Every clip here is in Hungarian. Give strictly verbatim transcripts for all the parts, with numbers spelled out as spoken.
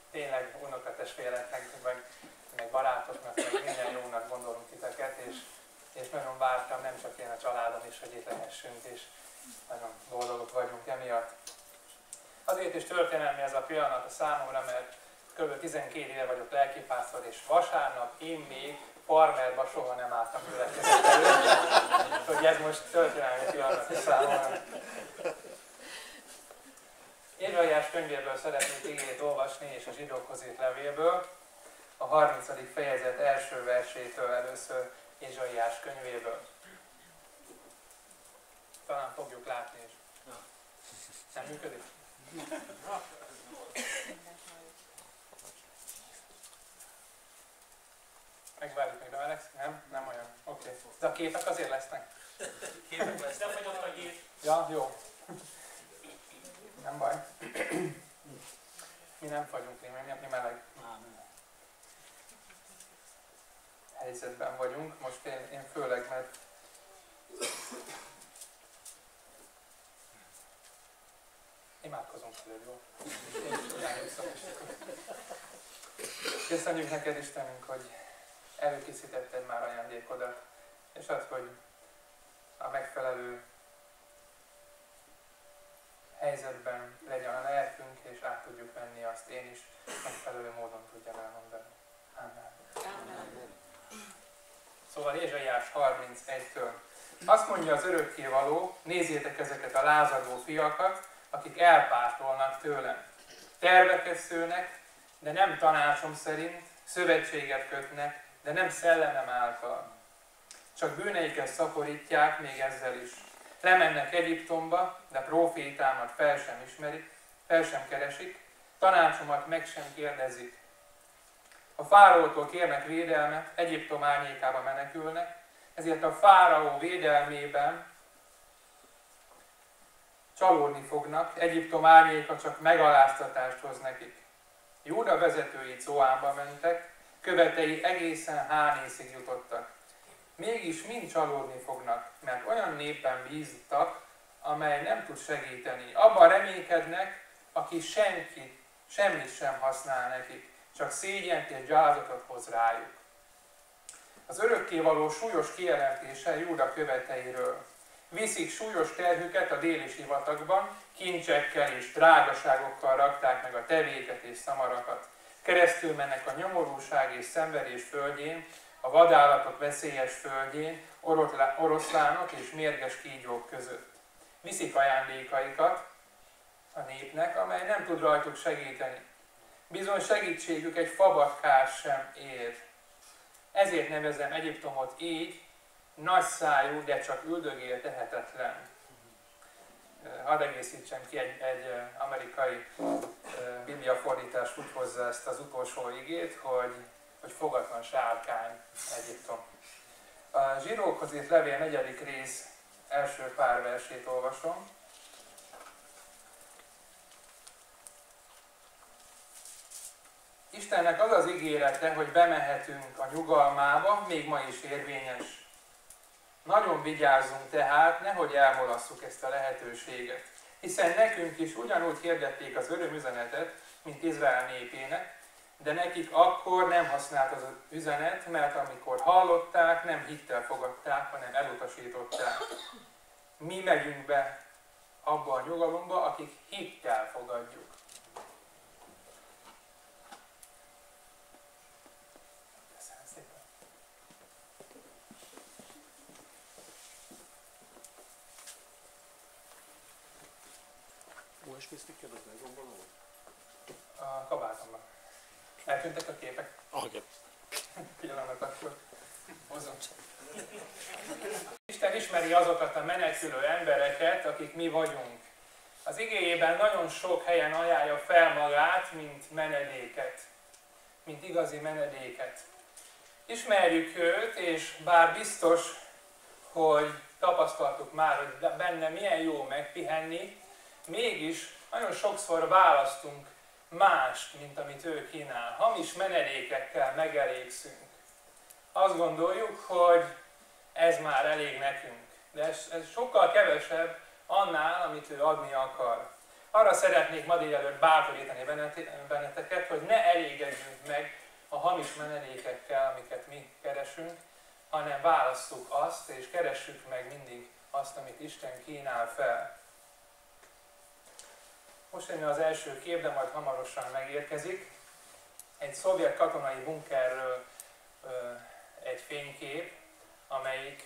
tényleg unokatestvéreknek, meg, meg barátoknak, meg minden jónak gondolunk titeket, és, és nagyon vártam, nem csak én, a családom is, hogy itt lehessünk, és nagyon boldogok vagyunk emiatt. Azért is történelmi ez a pillanat a számomra, mert kb. tizenkét éve vagyok lelkipásztor, és vasárnap én még farmerba soha nem álltam gyülekezet előtt, hogy ez most történelmi pillanat a számomra. Ézsaiás könyvéből szeretnék igét olvasni, és a zsidókhoz írt levélből, a harmincadik fejezet első versétől először Ézsaiás könyvéből. Talán fogjuk látni is. Nem működik? Megvárjuk, még bemelegsz? Nem? Nem olyan. Oké. Okay. De a képek azért lesznek? Képek lesznek. Nem fogyott a gép. Ja, jó. Nem baj. Mi nem fagyunk, mi meleg helyzetben vagyunk. Most én, én főleg, mert imádkozunk előbb, jó? Köszönjük neked, Istenünk, hogy előkészítetted már ajándékodat, és azt, hogy a megfelelő helyzetben legyen a lelkünk, és át tudjuk venni azt, én is megfelelő módon tudjam elmondani. Amen. Amen. Szóval Ézsaiás harmincegytől. Azt mondja az örökkévaló, nézzétek ezeket a lázadó fiakat, akik elpártolnak tőlem. Terveket szőnek, de nem tanácsom szerint, szövetséget kötnek, de nem szellemem által. Csak bűneiket szaporítják még ezzel is. Lemennek Egyiptomba, de prófétámat fel sem ismerik, fel sem keresik, tanácsomat meg sem kérdezik. A fáraótól kérnek védelmet, Egyiptom árnyékába menekülnek, ezért a fáraó védelmében csalódni fognak, Egyiptom árnyéka csak megaláztatást hoz nekik. Júda vezetői Coánba mentek, követei egészen Hánészig jutottak. Mégis mind csalódni fognak, mert olyan népen bíztak, amely nem tud segíteni. Abban reménykednek, aki senki, semmit sem használ nekik, csak szégyent és gyalázatot hoz rájuk. Az örökkévaló súlyos kijelentése Júda követeiről. Viszik súlyos terhüket a déli sivatagban, kincsekkel és drágaságokkal rakták meg a tevéket és szamarakat. Keresztül mennek a nyomorúság és szenvedés földjén, a vadállatok veszélyes földjén, oroszlánok és mérges kígyók között. Viszik ajándékaikat a népnek, amely nem tud rajtuk segíteni. Bizony segítségük egy fabatkás sem ér. Ezért nevezem Egyiptomot így, nagyszájú, de csak üldögél tehetetlen. Hadd egészítsem ki, egy, egy amerikai bibliafordítás úgy hozzá ezt az utolsó igét, hogy, hogy fogatlan sárkány Egyiptom. A zsidókhoz írt levél negyedik rész első pár versét olvasom. Istennek az az ígérete, hogy bemehetünk a nyugalmába, még ma is érvényes. Nagyon vigyázzunk tehát, nehogy elmulasszuk ezt a lehetőséget. Hiszen nekünk is ugyanúgy hirdették az örömüzenetet, mint Izrael népének, de nekik akkor nem használt az üzenet, mert amikor hallották, nem hittel fogadták, hanem elutasították. Mi megyünk be abba a nyugalomba, akik hittel fogadjuk. u es bé sticker, az meggombolom? A kabátomban. Eltűntek a képek? Oké. Pillanat akkor. Hozom. Isten ismeri azokat a menekülő embereket, akik mi vagyunk. Az igéjében nagyon sok helyen ajánlja fel magát, mint menedéket. Mint igazi menedéket. Ismerjük őt, és bár biztos, hogy tapasztaltuk már, hogy benne milyen jó megpihenni, mégis nagyon sokszor választunk mást, mint amit ő kínál. Hamis menedékekkel megelégszünk. Azt gondoljuk, hogy ez már elég nekünk. De ez, ez sokkal kevesebb annál, amit ő adni akar. Arra szeretnék ma délelőtt bátorítani benneteket, hogy ne elégedjünk meg a hamis menedékekkel, amiket mi keresünk, hanem válasszuk azt, és keressük meg mindig azt, amit Isten kínál fel. Most jön az első kép, de majd hamarosan megérkezik. Egy szovjet katonai bunkerről ö, egy fénykép, amelyik,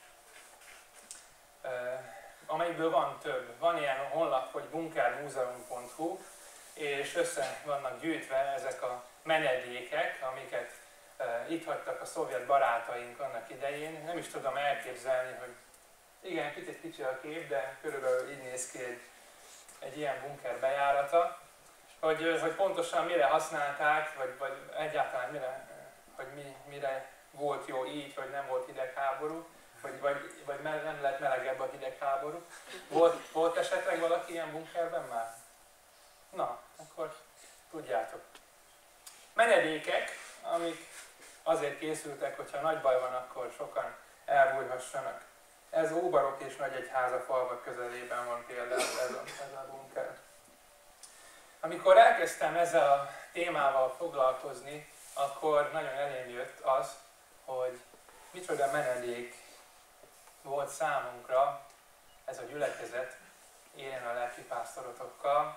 ö, amelyikből van több. Van ilyen honlap, hogy bunkermuseum pont hu, és össze vannak gyűjtve ezek a menedékek, amiket ö, itt hagytak a szovjet barátaink annak idején. Nem is tudom elképzelni, hogy igen, kicsit kicsi a kép, de körülbelül így néz ki egy, egy ilyen bunker bejárata. Hogy, hogy pontosan mire használták, vagy, vagy egyáltalán mire, hogy mi, mire volt jó így, hogy nem volt hidegháború, vagy, vagy, vagy nem lett melegebb a hidegháború. Volt, volt esetleg valaki ilyen bunkerben már? Na, akkor tudjátok. Menedékek, amik azért készültek, hogyha nagy baj van, akkor sokan elbújhassanak. Ez Óbarok és Nagyegyháza falvak közelében van például ez a, ez a bunker. Amikor elkezdtem ezzel a témával foglalkozni, akkor nagyon elém jött az, hogy micsoda menedék volt számunkra ez a gyülekezet, én a lelkipásztorotokkal.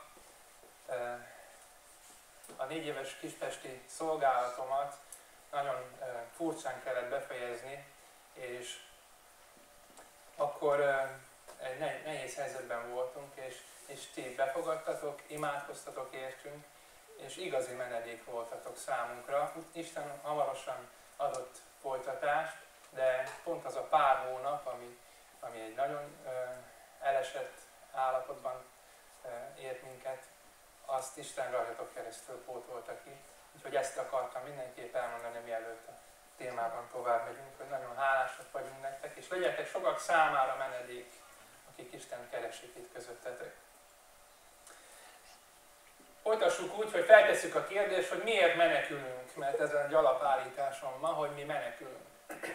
A négy éves kispesti szolgálatomat nagyon furcsán kellett befejezni, és akkor egy nehéz helyzetben voltunk, és, és ti befogadtatok, imádkoztatok értünk, és igazi menedék voltatok számunkra. Isten hamarosan adott folytatást, de pont az a pár hónap, ami, ami egy nagyon ö, elesett állapotban ö, ért minket, azt Isten rajtatok keresztül pótolta ki. Úgyhogy ezt akartam mindenképp elmondani, mielőtt a témában tovább megyünk, hogy nagyon hálásak vagyunk nektek, és legyetek sokak számára menedék, akik Isten keresik itt közöttetek. Folytassuk úgy, hogy feltesszük a kérdést, hogy miért menekülünk, mert ez egy alapállításom ma, hogy mi menekülünk.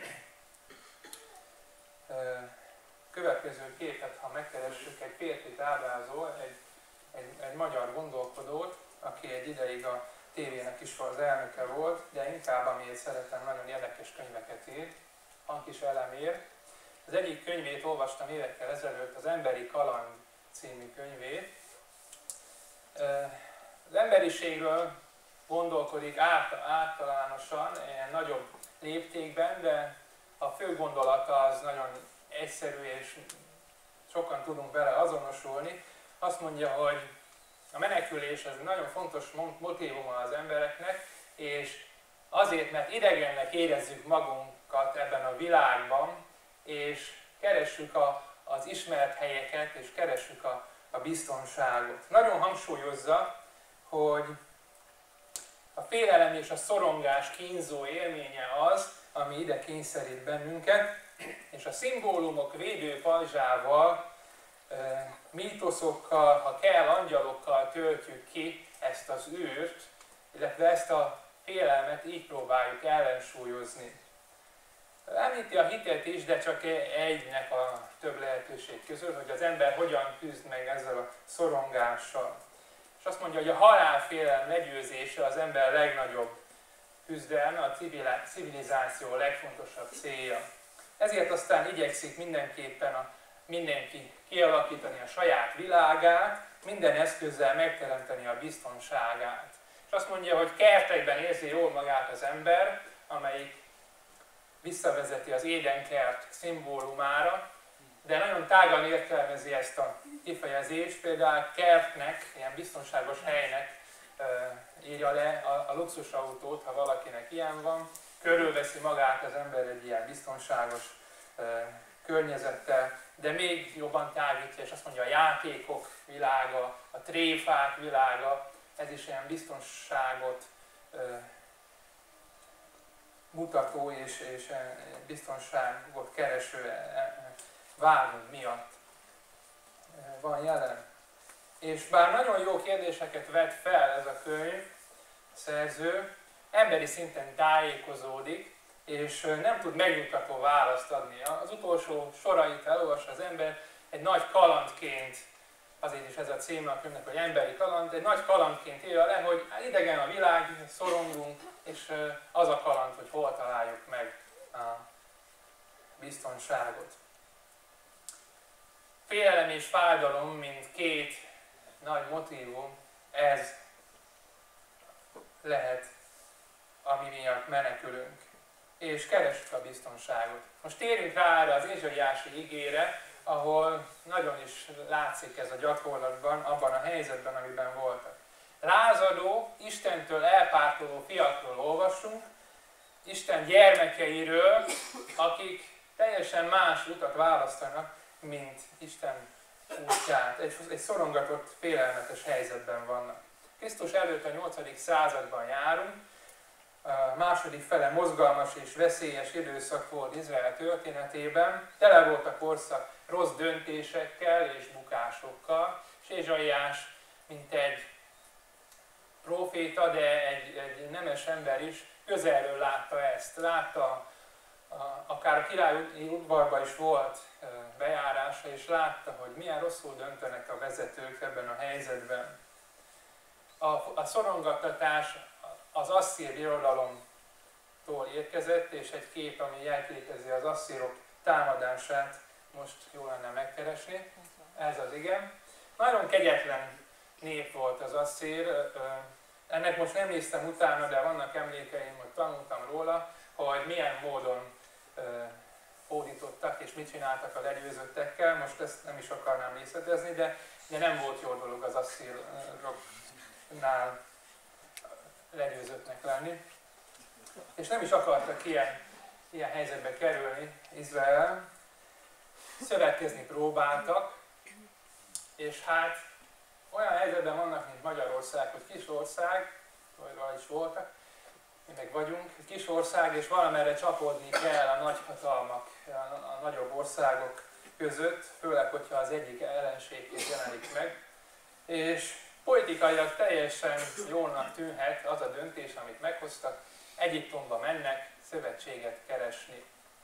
Következő képet, ha megkeressük, egy férfit ábrázol, egy, egy, egy magyar gondolkodót, aki egy ideig a tévének is az elnöke volt, de inkább amiért szeretem, nagyon érdekes könyveket írt, Hankis Elemér. Az egyik könyvét olvastam évekkel ezelőtt, az Emberi Kaland című könyvét. Az emberiségről gondolkodik általánosan, ilyen nagyobb léptékben, de a fő gondolata az nagyon egyszerű, és sokan tudunk vele azonosulni. Azt mondja, hogy a menekülés az nagyon fontos motívuma az embereknek, és azért, mert idegennek érezzük magunkat ebben a világban, és keressük a, az ismert helyeket, és keressük a, a biztonságot. Nagyon hangsúlyozza, hogy a félelem és a szorongás kínzó élménye az, ami ide kényszerít bennünket, és a szimbólumok védő pajzsával, mítoszokkal, ha kell, angyalokkal töltjük ki ezt az űrt, illetve ezt a félelmet így próbáljuk ellensúlyozni. Említi a hitet is, de csak egynek a több lehetőség közül, hogy az ember hogyan küzd meg ezzel a szorongással. És azt mondja, hogy a halálfélelem legyőzése az ember legnagyobb küzdelme, a civilizáció legfontosabb célja. Ezért aztán igyekszik mindenképpen a, mindenki kialakítani a saját világát, minden eszközzel megteremteni a biztonságát. És azt mondja, hogy kertekben érzi jól magát az ember, amelyik visszavezeti az édenkert szimbólumára, de nagyon tágan értelmezi ezt a kifejezést, például kertnek, ilyen biztonságos helynek e, írja le a, a luxusautót, ha valakinek ilyen van, körülveszi magát az ember egy ilyen biztonságos e, környezettel, de még jobban tágítja, és azt mondja, a játékok világa, a tréfák világa, ez is ilyen biztonságot e, mutató és, és biztonságot kereső vágyunk miatt van jelen. És bár nagyon jó kérdéseket vet fel ez a könyv, a szerző, emberi szinten tájékozódik, és nem tud megnyugtató választ adni. Az utolsó sorait elolvas az ember, egy nagy kalandként azért is ez a címe a könyvnek, hogy emberi kaland, egy nagy kalandként írja le, hogy idegen a világ, szorongunk, és az a kaland, hogy hol találjuk meg a biztonságot. Félelem és fájdalom, mint két nagy motívum, ez lehet, ami miatt menekülünk, és keressük a biztonságot. Most térjünk rá erre az Ézsaiási igére, ahol nagyon is látszik ez a gyakorlatban, abban a helyzetben, amiben voltak. Lázadó, Istentől elpártoló fiakról olvasunk, Isten gyermekeiről, akik teljesen más utat választanak, mint Isten útját. Egy, egy szorongatott, félelmetes helyzetben vannak. Krisztus előtt a nyolcadik században járunk, a második fele mozgalmas és veszélyes időszak volt Izrael történetében, tele volt a korszak rossz döntésekkel és bukásokkal, és Ézsaiás, mint egy próféta, de egy, egy nemes ember is közelről látta ezt. Látta, a, akár a királyi udvarba is volt bejárása, és látta, hogy milyen rosszul döntenek a vezetők ebben a helyzetben. A, a szorongattatás az asszír birodalomtól érkezett, és egy kép, ami jelképezi az asszírok támadását, most jó lenne megkeresni, ez az igen. Nagyon kegyetlen nép volt az asszír, ennek most nem néztem utána, de vannak emlékeim, hogy tanultam róla, hogy milyen módon hódítottak és mit csináltak a legyőzöttekkel, most ezt nem is akarnám részletezni, de, de nem volt jó dolog az asszíroknál legyőzöttnek lenni. És nem is akartak ilyen, ilyen helyzetbe kerülni Izrael. Szövetkezni próbáltak, és hát olyan helyzetben vannak, mint Magyarország, hogy kis ország, vagy is voltak, mi meg vagyunk, kis ország, és valamerre csapódni kell a nagyhatalmak, a, a nagyobb országok között, főleg, hogyha az egyik ellenségként jelenik meg. És politikailag teljesen jónak tűnhet az a döntés, amit meghoztak, Egyiptomba mennek szövetséget keresni.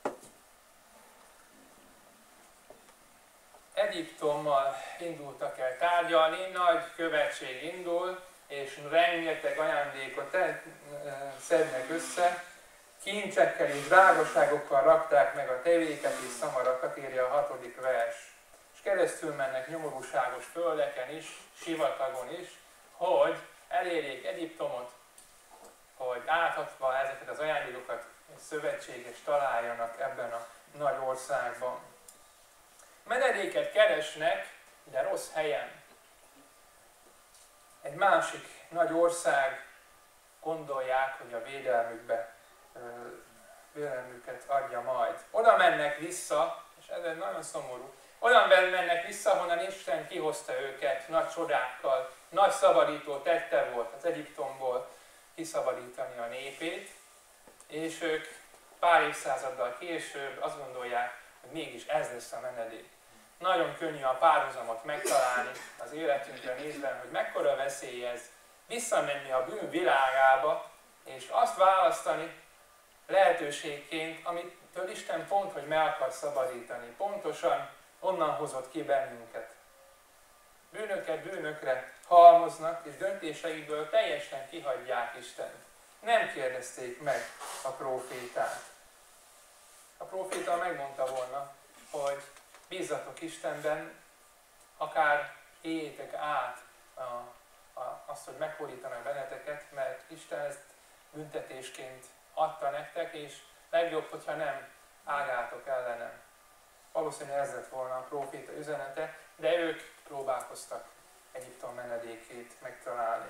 Egyiptommal indultak el tárgyalni, nagy követség indul, és rengeteg ajándékot szednek össze, kincsekkel és drágaságokkal rakták meg a tevéket és szamarakat, írja a hatodik vers. És keresztül mennek nyomorúságos földeken is, sivatagon is, hogy elérjék Egyiptomot, hogy áthatva ezeket az ajándékokat szövetséges találjanak ebben a nagy országban. Menedéket keresnek, de rossz helyen. Egy másik nagy ország gondolják, hogy a védelmükbe, védelmüket adja majd. Oda mennek vissza, és ez nagyon szomorú, oda mennek vissza, honnan Isten kihozta őket nagy csodákkal, nagy szabadító tette volt az Egyiptomból kiszabadítani a népét, és ők pár évszázaddal később azt gondolják, hogy mégis ez lesz a menedék. Nagyon könnyű a párhuzamot megtalálni az életünkre nézve, hogy mekkora veszély ez visszamenni a bűn világába, és azt választani lehetőségként, amitől Isten pont, hogy meg akar szabadítani. Pontosan onnan hozott ki bennünket. Bűnöket bűnökre halmoznak, és döntéseikből teljesen kihagyják Istent. Nem kérdezték meg a prófétát. A próféta megmondta volna, hogy bízzatok Istenben, akár éljétek át a, a, azt, hogy meghódítanak benneteket, mert Isten ezt büntetésként adta nektek, és legjobb, hogyha nem ágáltok ellenem. Valószínűleg ez lett volna a próféta üzenete, de ők próbálkoztak Egyiptom menedékét megtalálni.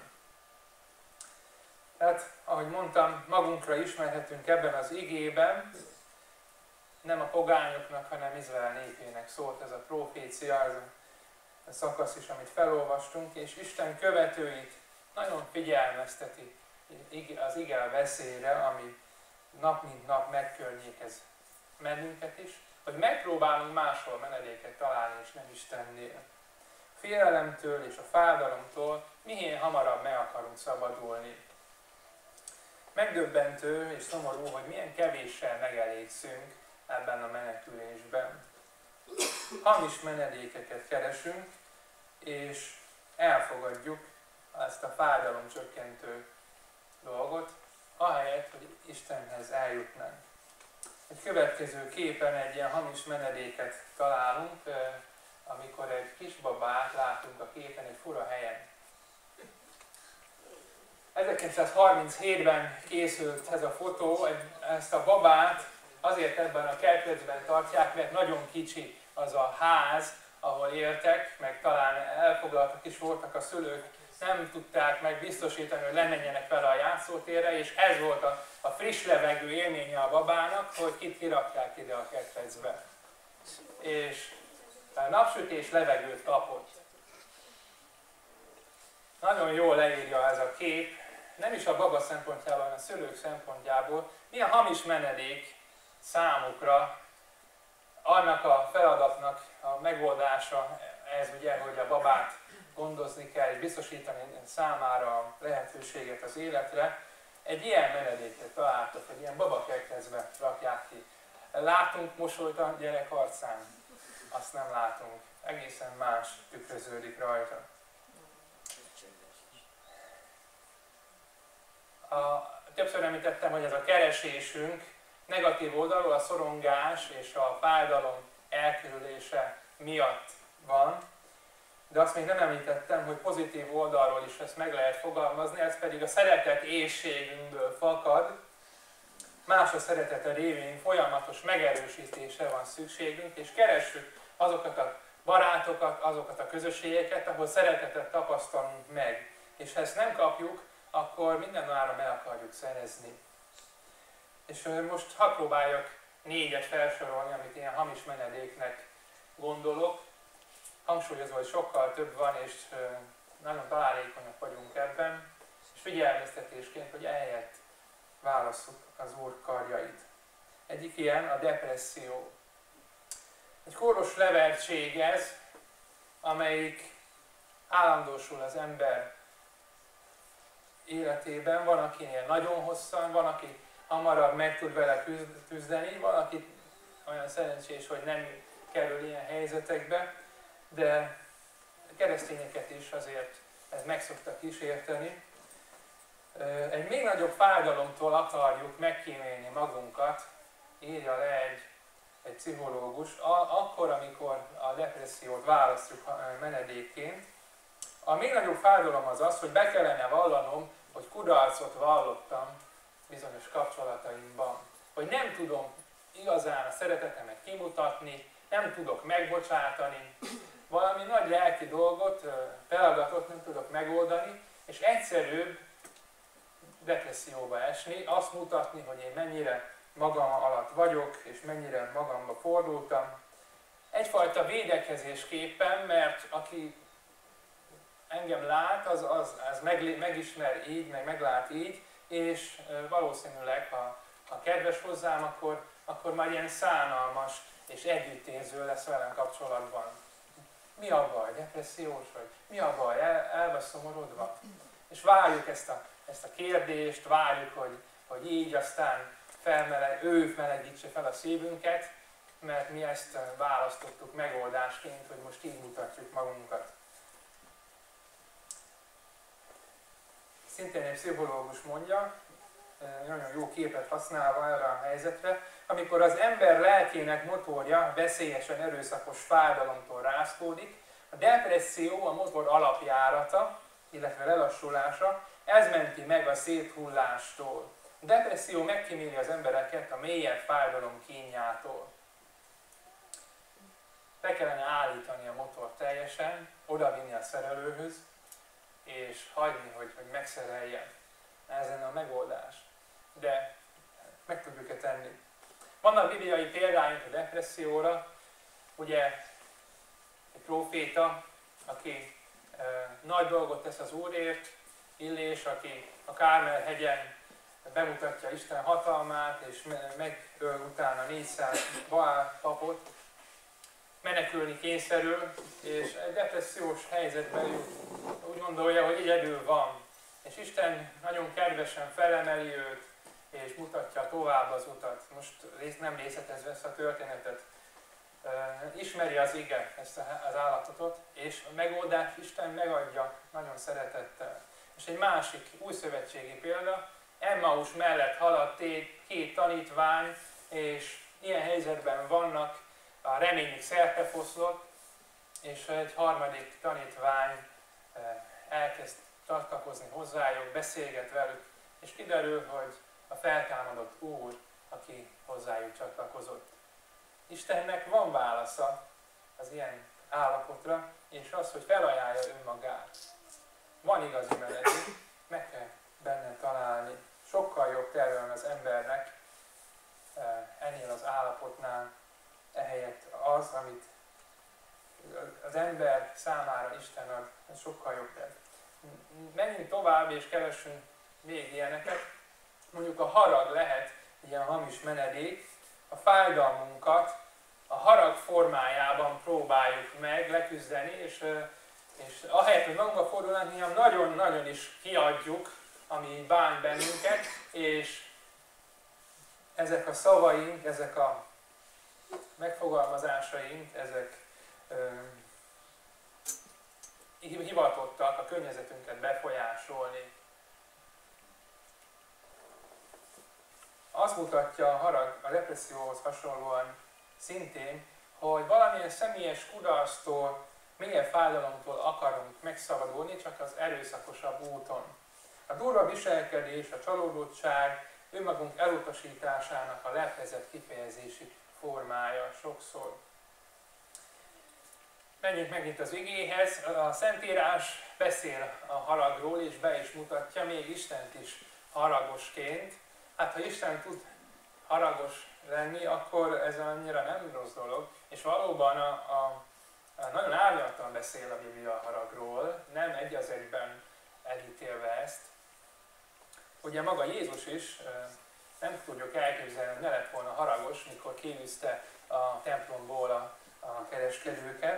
Tehát, ahogy mondtam, magunkra ismerhetünk ebben az igében, nem a pogányoknak, hanem Izrael népének szólt ez a profécia, ez a szakasz is, amit felolvastunk, és Isten követőit nagyon figyelmezteti az ige veszélyre, ami nap mint nap megkörnyékez bennünket is, hogy megpróbálunk máshol menedéket találni, és nem Istennél. A félelemtől és a fájdalomtól minél hamarabb meg akarunk szabadulni. Megdöbbentő és szomorú, hogy milyen kevéssel megelégszünk ebben a menekülésben. Hamis menedékeket keresünk, és elfogadjuk ezt a fájdalomcsökkentő dolgot, ahelyett, hogy Istenhez eljutnánk. Egy következő képen egy ilyen hamis menedéket találunk, amikor egy kisbabát látunk a képen egy fura helyen. ezerkilencszázharminchétben készült ez a fotó, ezt a babát azért ebben a kertben tartják, mert nagyon kicsi az a ház, ahol éltek, meg talán elfoglaltak is voltak a szülők, nem tudták meg biztosítani, hogy lemenjenek vele a játszótérre, és ez volt a, a friss levegő élménye a babának, hogy kit kirakják ide a ketrecbe. És a napsütés levegőt kapott. Nagyon jól leírja ez a kép, nem is a baba szempontjából, hanem a szülők szempontjából, milyen hamis menedék számukra, annak a feladatnak a megoldása, ez ugye, hogy a babát gondozni kell, és biztosítani számára a lehetőséget az életre. Egy ilyen menedéket találtak, egy ilyen babakertezbe rakják ki. Látunk mosolyt a gyerek arcán? Azt nem látunk. Egészen más tükröződik rajta. A, többször említettem, hogy ez a keresésünk negatív oldalról a szorongás és a fájdalom elkerülése miatt van, de azt még nem említettem, hogy pozitív oldalról is ezt meg lehet fogalmazni, ez pedig a szeretet éhségünkből fakad. Más a szeretete révén folyamatos megerősítésre van szükségünk, és keressük azokat a barátokat, azokat a közösségeket, ahol szeretetet tapasztalunk meg. És ha ezt nem kapjuk, akkor minden áron el akarjuk szerezni. És most hadd próbáljak négyet felsorolni, amit ilyen hamis menedéknek gondolok. Hangsúlyozva, hogy sokkal több van, és nagyon találékonyak vagyunk ebben, és figyelmeztetésként, hogy ehelyett válasszuk az Úr karjait. Egyik ilyen a depresszió. Egy kóros levertség ez, amelyik állandósul az ember életében. Van, akinél nagyon hosszan, van, aki hamarabb meg tud vele küzdeni, van, aki olyan szerencsés, hogy nem kerül ilyen helyzetekbe, de a keresztényeket is azért ez meg szokta kísérteni. Egy még nagyobb fájdalomtól akarjuk megkímélni magunkat, írja le egy, egy pszichológus, akkor, amikor a depressziót választjuk menedékként. A még nagyobb fájdalom az az, hogy be kellene vallanom, hogy kudarcot vallottam bizonyos kapcsolataimban. Hogy nem tudom igazán a szeretetemet kimutatni, nem tudok megbocsátani, valami nagy lelki dolgot, feladatot nem tudok megoldani, és egyszerűbb depresszióba esni, azt mutatni, hogy én mennyire magam alatt vagyok, és mennyire magamba fordultam. Egyfajta védekezésképpen, mert aki engem lát, az, az, az meg, megismer így, meg meglát így, és valószínűleg, ha, ha kedves hozzám, akkor, akkor már ilyen szánalmas és együttérző lesz velem kapcsolatban. Mi a baj? Depressziós vagy? Mi a baj? El, el vagy szomorodva? És várjuk ezt a, ezt a kérdést, várjuk, hogy, hogy így aztán felmeleg, ő melegítse fel a szívünket, mert mi ezt választottuk megoldásként, hogy most így mutatjuk magunkat. Szintén egy pszichológus mondja, nagyon jó képet használva erre a helyzetre, amikor az ember lelkének motorja veszélyesen erőszakos fájdalomtól rázkódik, a depresszió a motor alapjárata, illetve lelassulása, ez menti meg a széthullástól. A depresszió megkíméli az embereket a mélyebb fájdalom kínjától. Be kellene állítani a motor teljesen, odavinni a szerelőhöz, és hagyni, hogy, hogy megszereljen. Ez lenne a megoldás. De meg tudjuk-e tenni? Vannak bibliai példáink a depresszióra. Ugye egy próféta, aki e, nagy dolgot tesz az Úrért, Illés, aki a Kármel-hegyen bemutatja Isten hatalmát, és megöl utána négyszáz Baál papot, menekülni kényszerül, és egy depressziós helyzetben úgy gondolja, hogy egyedül van. És Isten nagyon kedvesen felemeli őt, és mutatja tovább az utat. Most nem részletezve ezt a történetet. ismeri az ige ezt az állapotot, és a megoldást Isten megadja nagyon szeretettel. És egy másik újszövetségi példa, Emmaus mellett haladt két tanítvány, és ilyen helyzetben vannak, a reményük szertefoszlott, és egy harmadik tanítvány elkezd csatlakozni hozzájuk, beszélget velük, és kiderül, hogy a feltámadott Úr, aki hozzájuk csatlakozott. Istennek van válasza az ilyen állapotra, és az, hogy felajánlja önmagát. Van igazi menedék, meg kell benne találni. Sokkal jobb terülön az embernek ennél az állapotnál, ehelyett az, amit az ember számára Isten ad, ez sokkal jobb terület. Menjünk tovább és keressünk még ilyeneket. Mondjuk a harag lehet ilyen hamis menedék, a fájdalmunkat a harag formájában próbáljuk meg leküzdeni, és, és ahelyett, hogy magunkba fordulnánk, néha nagyon-nagyon is kiadjuk, ami bánt bennünket, és ezek a szavaink, ezek a megfogalmazásaink, ezek ö, hivatottak a környezetünket befolyásolni. Azt mutatja a harag a depresszióhoz hasonlóan szintén, hogy valamilyen személyes kudarctól, mélyebb fájdalomtól akarunk megszabadulni, csak az erőszakosabb úton. A durva viselkedés, a csalódottság önmagunk elutasításának a leplezett kifejezési formája sokszor. Menjünk megint az igéhez. A Szentírás beszél a haragról, és be is mutatja még Istent is haragosként. Hát ha Isten tud haragos lenni, akkor ez annyira nem rossz dolog. És valóban a, a, a nagyon árnyaltan beszél a Biblia a haragról, nem egy az egyben elítélve ezt. Ugye maga Jézus is, nem tudjuk elképzelni, hogy ne lett volna haragos, mikor kiűzte a templomból a, a kereskedőket.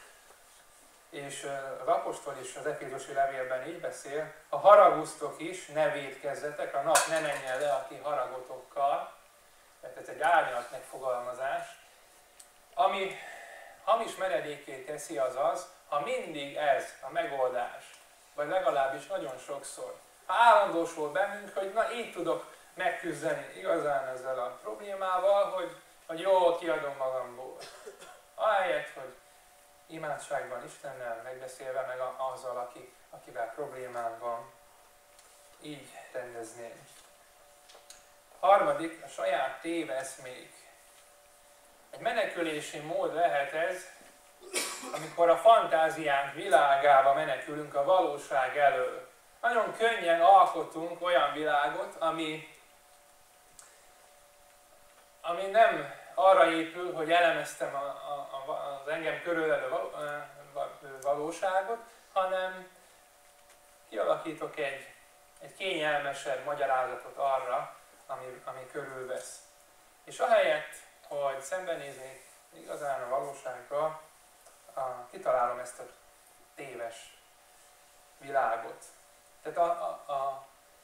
És az apostol is az Efézusi levélben így beszél, ha haragusztok is, ne vétkezzetek, a nap ne menjen le a ti haragotokkal. Tehát ez egy árnyalt megfogalmazás. Ami hamis menedékké teszi, az az, ha mindig ez a megoldás, vagy legalábbis nagyon sokszor, ha állandósul bennünk, hogy na így tudok megküzdeni igazán ezzel a problémával, hogy, hogy jól kiadom magamból. Ahelyett, hogy imádságban Istennel megbeszélve, meg azzal, aki, akivel problémám van, így rendezném. Harmadik, a saját téveszmék. Egy menekülési mód lehet ez, amikor a fantáziánk világába menekülünk a valóság elől. Nagyon könnyen alkotunk olyan világot, ami, ami nem arra épül, hogy elemeztem a, a, a, az engem körülvelő valóságot, hanem kialakítok egy, egy kényelmesebb magyarázatot arra, ami, ami körülvesz. És ahelyett, hogy szembenéznék igazán a valósággal, a, kitalálom ezt a téves világot. Tehát a, a, a,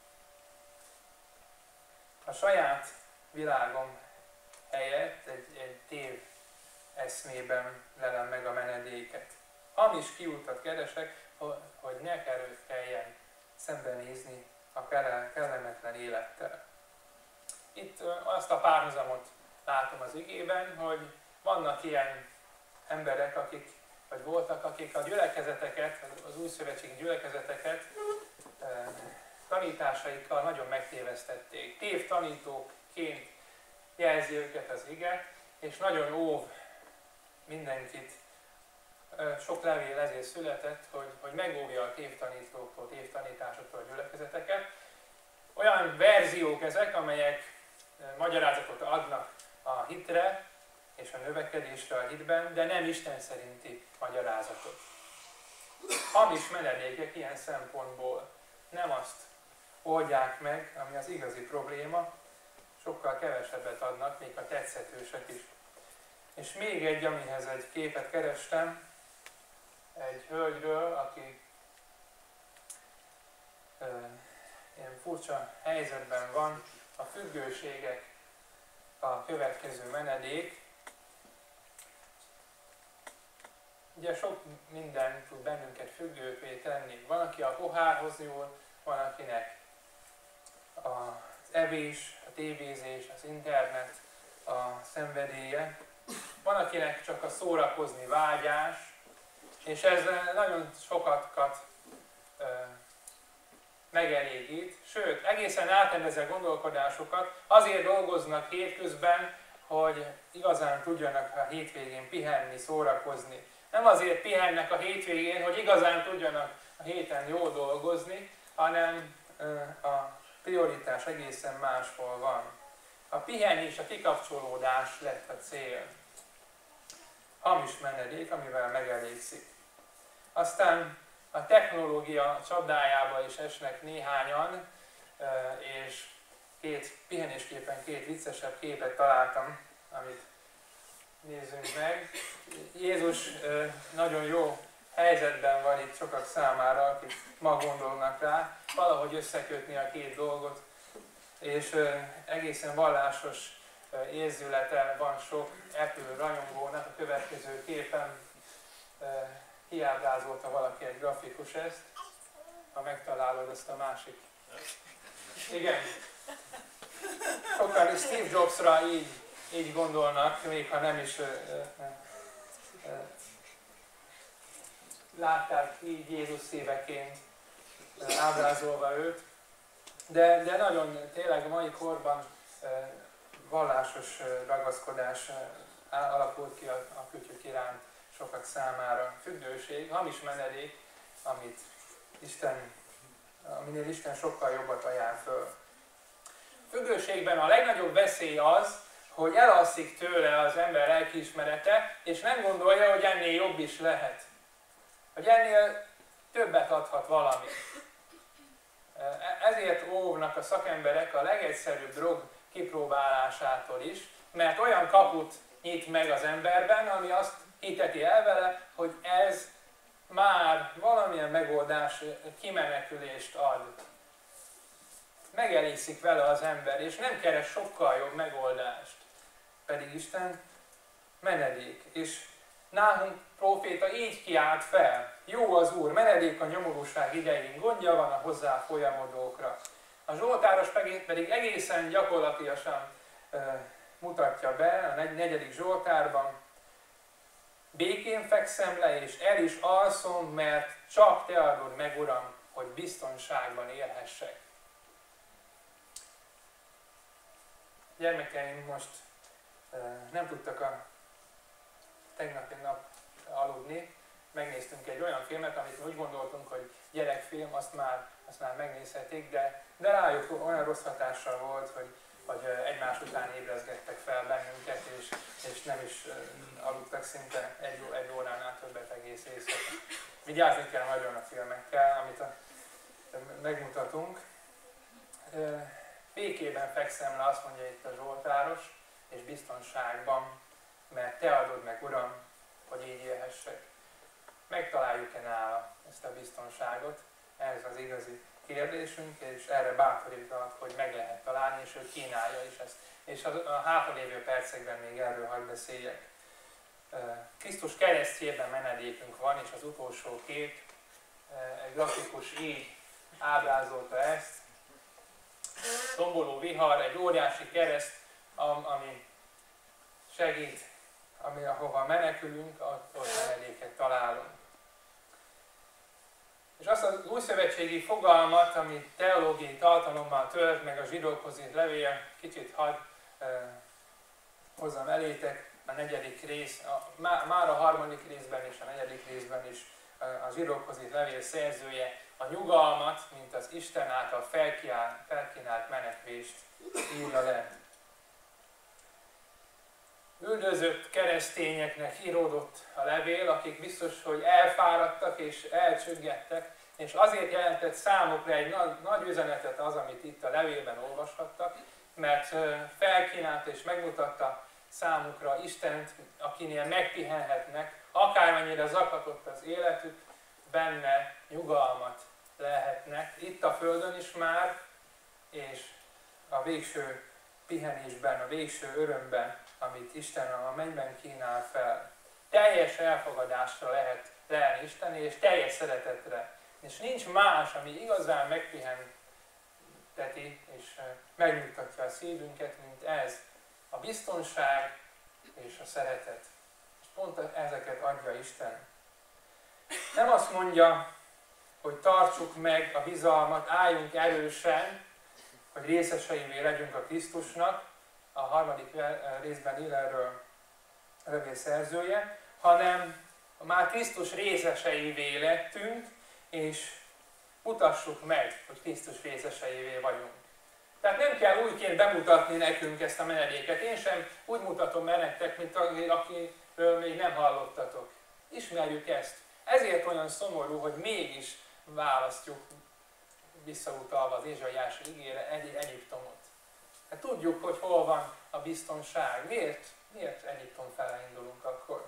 a saját világom helyett egy, egy tév eszmében lelem meg a menedéket. Hamis kiutat keresek, hogy ne kelljen szembenézni a kellemetlen élettel. Itt azt a párhuzamot látom az igében, hogy vannak ilyen emberek, akik, vagy voltak, akik a gyülekezeteket, az újszövetségi gyülekezeteket tanításaikkal nagyon megtévesztették. Tévtanítóként jelzi őket az ige, és nagyon óv mindenkit. Sok levél ezért született, hogy, hogy megóvja a tévtanítóktól, tévtanításoktól a gyülekezeteket. Olyan verziók ezek, amelyek magyarázatot adnak a hitre és a növekedésre a hitben, de nem Isten szerinti magyarázatot. Hamis menedékek ilyen szempontból nem azt oldják meg, ami az igazi probléma, sokkal kevesebbet adnak, még a tetszetősek is. És még egy, amihez egy képet kerestem, egy hölgyről, aki ö, ilyen furcsa helyzetben van, a függőségek a következő menedék. ugye sok minden tud bennünket függővé tenni. Van, aki a pohárhoz nyúl, van, akinek az evés, a tévézés, az internet, a szenvedélye. Van, akinek csak a szórakozni vágyás, és ez nagyon sokakat ö, megelégít, sőt, egészen átrendezett gondolkodásukat, azért dolgoznak hétközben, hogy igazán tudjanak a hétvégén pihenni, szórakozni. Nem azért pihennek a hétvégén, hogy igazán tudjanak a héten jól dolgozni, hanem ö, a prioritás egészen máshol van. A pihenés, a kikapcsolódás lett a cél. Hamis menedék, amivel megelégszik. Aztán a technológia csapdájába is esnek néhányan, és két pihenésképpen két viccesebb képet találtam, amit nézzünk meg. Jézus nagyon jó helyzetben van itt sokak számára, akik ma gondolnak rá, valahogy összekötni a két dolgot, és egészen vallásos érzülete van sok Apple rajongónak. A következő képen kiábrázolta valaki egy grafikus ezt, ha megtalálod ezt a másik. Igen. Sokan Steve Jobsra így, így gondolnak, még ha nem is ö, ö, ö, látták így Jézus szíveként ábrázolva őt. De, de nagyon tényleg a mai korban ö, vallásos ragaszkodás alakult ki a, a kütyük iránt sokak számára. Függőség, hamis menedék, amit Isten, aminél Isten sokkal jobbat ajánl föl. Függőségben a legnagyobb veszély az, hogy elalszik tőle az ember lelkiismerete, és nem gondolja, hogy ennél jobb is lehet. Hogy ennél többet adhat valami. Ezért óvnak a szakemberek a legegyszerűbb drog kipróbálásától is, mert olyan kaput nyit meg az emberben, ami azt hiteti el vele, hogy ez már valamilyen megoldás, kimenekülést ad. Megelégszik vele az ember, és nem keres sokkal jobb megoldást. Pedig Isten menedék. És Náhum próféta így kiált fel. Jó az Úr, menedék a nyomorúság idején, gondja van a hozzá folyamodókra. A zsoltáros pedig egészen gyakorlatilag mutatja be a negyedik zsoltárban. Békén fekszem le, és el is alszom, mert csak te adod meg, Uram, hogy biztonságban élhessek. Gyermekeim most nem tudtak a tegnapi nap aludni. Megnéztünk egy olyan filmet, amit úgy gondoltunk, hogy gyerekfilm, azt már, azt már megnézhetik, de, de rájuk olyan rossz hatással volt, hogy, hogy egymás után ébrezgettek fel bennünket, és, és nem is aludtak szinte egy, egy óránál többet egész éjszaka. Vigyázni kell nagyon a filmekkel, amit a, megmutatunk. Békében fekszem le, azt mondja itt a zsoltáros, és biztonságban, mert te adod meg, Uram, hogy így élhessek. Megtaláljuk-e nála ezt a biztonságot? Ez az igazi kérdésünk, és erre bátorítalak, hogy meg lehet találni, és ő kínálja is ezt. És a hátralévő percekben még erről hadd beszéljek. Krisztus keresztjében menedékünk van, és az utolsó kép, egy grafikus így ábrázolta ezt. Tomboló vihar, egy óriási kereszt, ami segít, ami ahova menekülünk, ott menedéket találunk. És azt az újszövetségi fogalmat, ami teológiai tartalommal tölt, meg a zsidókhoz írt levél, kicsit hadd eh, hozzam elétek, a negyedik rész, a, már a harmadik részben és a negyedik részben is a zsidókhoz írt levél szerzője a nyugalmat, mint az Isten által felkínált menekvést írja le. Üldözött keresztényeknek íródott a levél, akik biztos, hogy elfáradtak és elcsüggettek, és azért jelentett számukra egy nagy, nagy üzenetet az, amit itt a levélben olvashattak, mert felkínálta és megmutatta számukra Istent, akinél megpihenhetnek, akármennyire zakatott az életük, benne nyugalmat lehetnek, itt a földön is már, és a végső pihenésben, a végső örömben, amit Isten a mennyben kínál fel. teljes elfogadásra lehet leelni Istenné, és teljes szeretetre. És nincs más, ami igazán megpihenteti és megnyugtatja a szívünket, mint ez. A biztonság és a szeretet. És pont ezeket adja Isten. Nem azt mondja, hogy tartsuk meg a bizalmat, álljunk erősen, hogy részeseivé legyünk a Krisztusnak, a harmadik részben ír erről a levél szerzője, hanem már Krisztus részeseivé lettünk, és mutassuk meg, hogy Krisztus részeseivé vagyunk. Tehát nem kell újként bemutatni nekünk ezt a menedéket. Én sem úgy mutatom be nektek, mint akiről még nem hallottatok. Ismerjük ezt. Ezért olyan szomorú, hogy mégis választjuk, visszautalva az Ézsaiás ígére, egy Egyiptomot. Hát tudjuk, hogy hol van a biztonság. Miért? Miért Egyiptom fele indulunk akkor?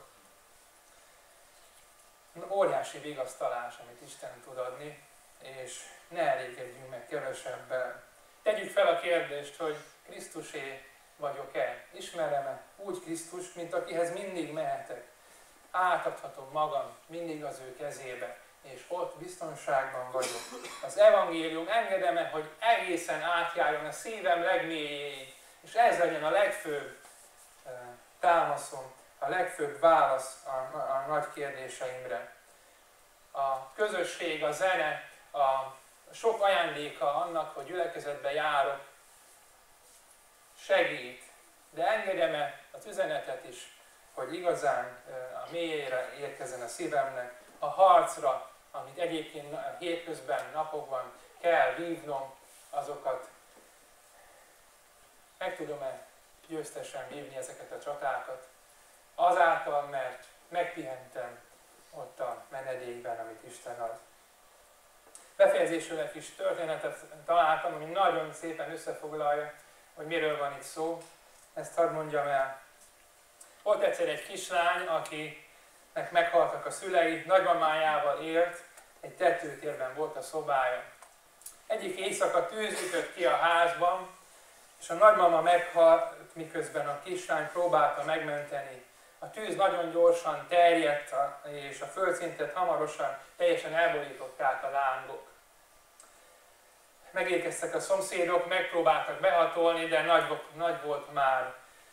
Óriási vigasztalás, amit Isten tud adni, és ne elégedjünk meg kevesebbel. Tegyük fel a kérdést, hogy Krisztusé vagyok-e? Ismerem-e úgy Krisztust, mint akihez mindig mehetek? Átadhatom magam mindig az ő kezébe, és ott biztonságban vagyok. Az evangélium engedem-e, hogy egészen átjárjon a szívem legmélyéig, és ez legyen a legfőbb támaszom, a legfőbb válasz a, a nagy kérdéseimre. A közösség, a zene, a sok ajándéka annak, hogy gyülekezetbe járok, segít, de engedjem-e az üzenetet is, hogy igazán a mélyére érkezzen a szívemnek, a harcra, amit egyébként hétközben, napokban kell vívnom, azokat meg tudom-e győztesen vívni ezeket a csatákat, azáltal, mert megpihentem ott a menedékben, amit Isten ad. Befejezésül egy kis történetet találtam, ami nagyon szépen összefoglalja, hogy miről van itt szó. Ezt hadd mondjam el. Volt egyszer egy kislány, akinek meghaltak a szülei, nagymamájával élt, egy tetőtérben volt a szobája. Egyik éjszaka tűz ütött ki a házban, és a nagymama meghalt, miközben a kislány próbálta megmenteni. A tűz nagyon gyorsan terjedt, és a földszintet hamarosan teljesen elborították a lángok. Megérkeztek a szomszédok, megpróbáltak behatolni, de nagy, nagy volt már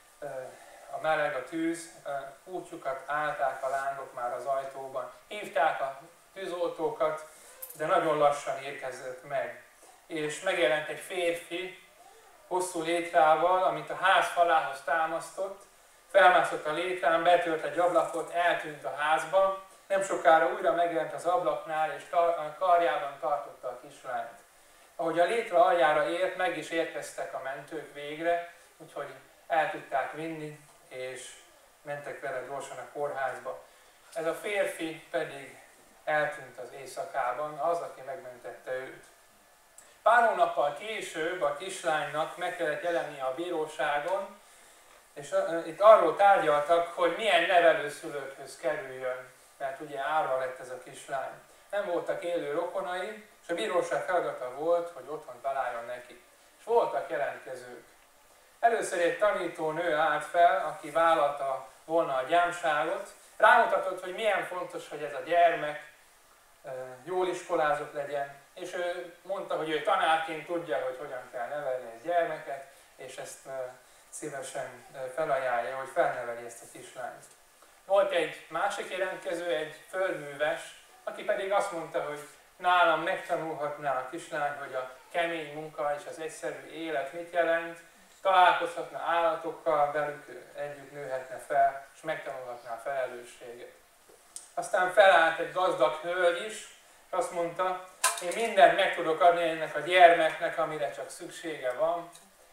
a meleg, a tűz, útjukat állták a lángok már az ajtóban. Hívták a tűzoltókat, de nagyon lassan érkezett meg. És megjelent egy férfi, hosszú létrával, amit a ház falához támasztott, felmászott a létrán, betört egy ablakot, eltűnt a házban, nem sokára újra megjelent az ablaknál, és a karjában tartotta a kislányt. Ahogy a létre aljára ért, meg is érkeztek a mentők végre, úgyhogy el tudták vinni, és mentek vele gyorsan a kórházba. Ez a férfi pedig eltűnt az éjszakában, az, aki megmentette őt. Pár hónappal később a kislánynak meg kellett jelennie a bíróságon, és uh, itt arról tárgyaltak, hogy milyen nevelőszülőkhöz kerüljön, mert ugye árva lett ez a kislány. Nem voltak élő rokonai, és a bíróság feladata volt, hogy otthon találjon neki. És voltak jelentkezők. Először egy tanítónő állt fel, aki vállalta volna a gyámságot, rámutatott, hogy milyen fontos, hogy ez a gyermek uh, jól iskolázott legyen, és ő mondta, hogy ő tanárként tudja, hogy hogyan kell nevelni egy gyermeket, és ezt uh, szívesen felajánlja, hogy felneveli ezt a kislányt. Volt egy másik jelentkező, egy földműves, aki pedig azt mondta, hogy nálam megtanulhatná a kislány, hogy a kemény munka és az egyszerű élet mit jelent, találkozhatna állatokkal, velük együtt nőhetne fel, és megtanulhatná a felelősséget. Aztán felállt egy gazdag hölgy is, és azt mondta, én mindent meg tudok adni ennek a gyermeknek, amire csak szüksége van,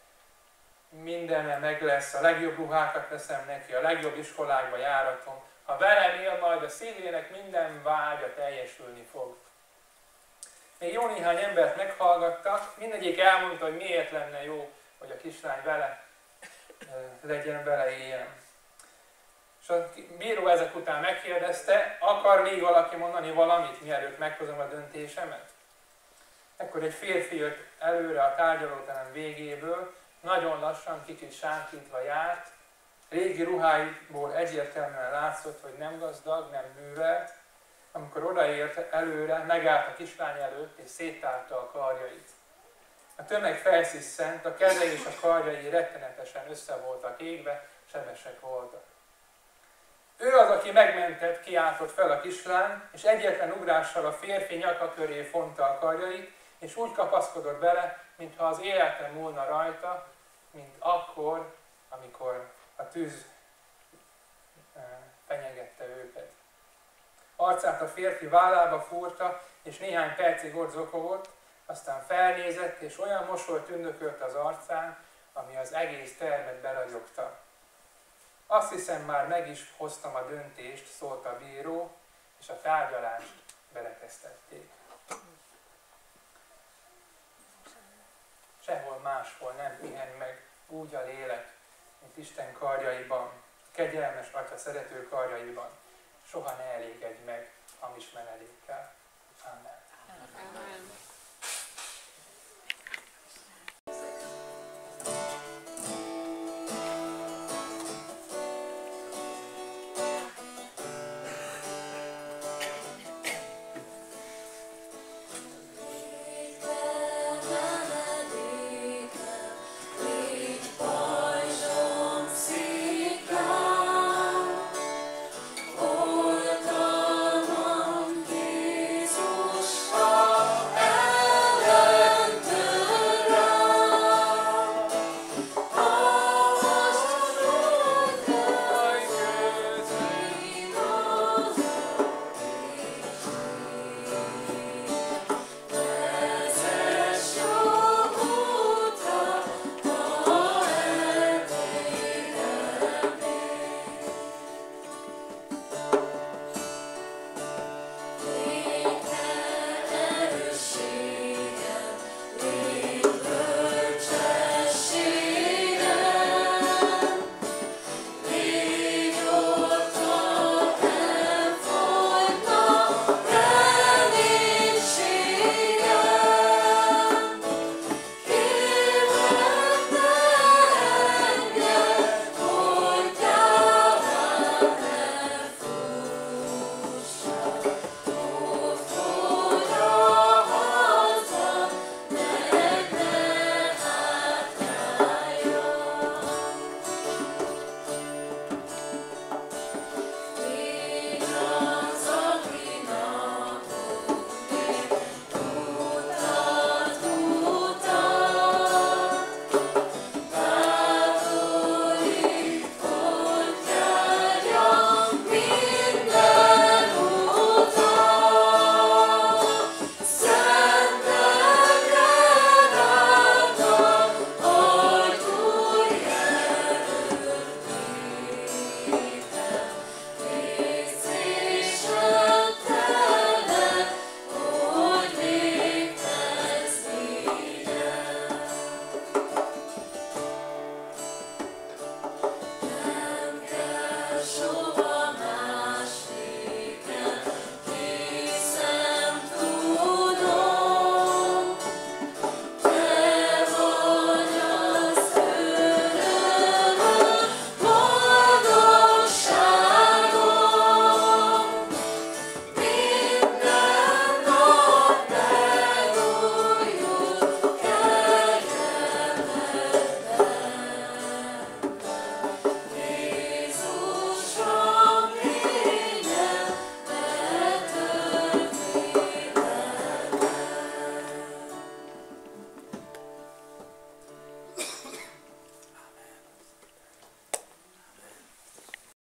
mindenre meg lesz, a legjobb ruhákat veszem neki, a legjobb iskolákba járatom. Ha velem él, majd a szívének minden vágya teljesülni fog. Még jó néhány embert meghallgattak, mindegyik elmondta, hogy miért lenne jó, hogy a kislány vele legyen, vele éljen. És a bíró ezek után megkérdezte, akar még valaki mondani valamit, mielőtt meghozom a döntésemet? Ekkor egy férfi jött előre a tárgyalóterem végéből, nagyon lassan, kicsit sántítva járt, Régi ruháiból egyértelműen látszott, hogy nem gazdag, nem művelt. Amikor odaért előre, megállt a kislány előtt, és széttárta a karjait. A tömeg felsziszent, a keze és a karjai rettenetesen össze voltak égve, sebesek voltak. Ő az, aki megmentett, kiáltott fel a kislány, és egyetlen ugrással a férfi nyaka köré fonta a karjait, és úgy kapaszkodott bele, mintha az élete múlna rajta, mint akkor, amikor a tűz fenyegette őket. Arcát a férfi vállába fúrta, és néhány percig ott zokogott, aztán felnézett, és olyan mosoly tündökölt az arcán, ami az egész termet beragyogta. Azt hiszem, már meg is hoztam a döntést, szólt a bíró, és a tárgyalást belekezdtették. Sehol máshol nem pihen meg úgy a lélek, mint Isten karjaiban, kegyelmes Atya szerető karjaiban. Soha ne elégedj meg hamis menedékkel. Amen. Amen.